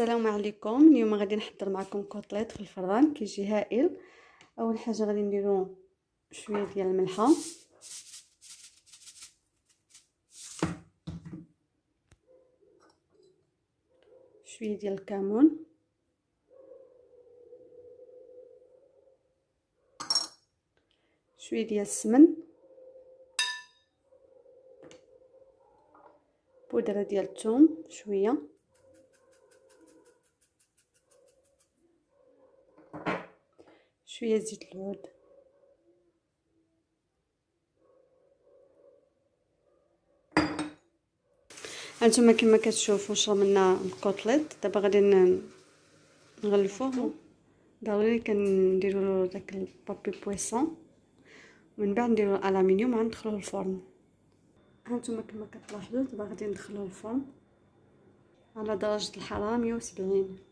السلام عليكم. اليوم غادي نحضر معكم كوطليط في الفران كيجي هائل. اول حاجه غادي نديرو شويه ديال الملحه، شويه ديال الكمون، شويه ديال السمن، بودره ديال الثوم شويه، شويه زيت العود، هانتوما كما كتشوفوا شربنا الكوطليط. دابا غادي نغلفوه ضروري كنديروا داك البابي بويسون، ومن بعد نديروا الالومنيوم وندخلوه الفرن. هانتوما كما كتلاحظوا دابا غادي ندخلوه الفرن على درجه الحراره 170.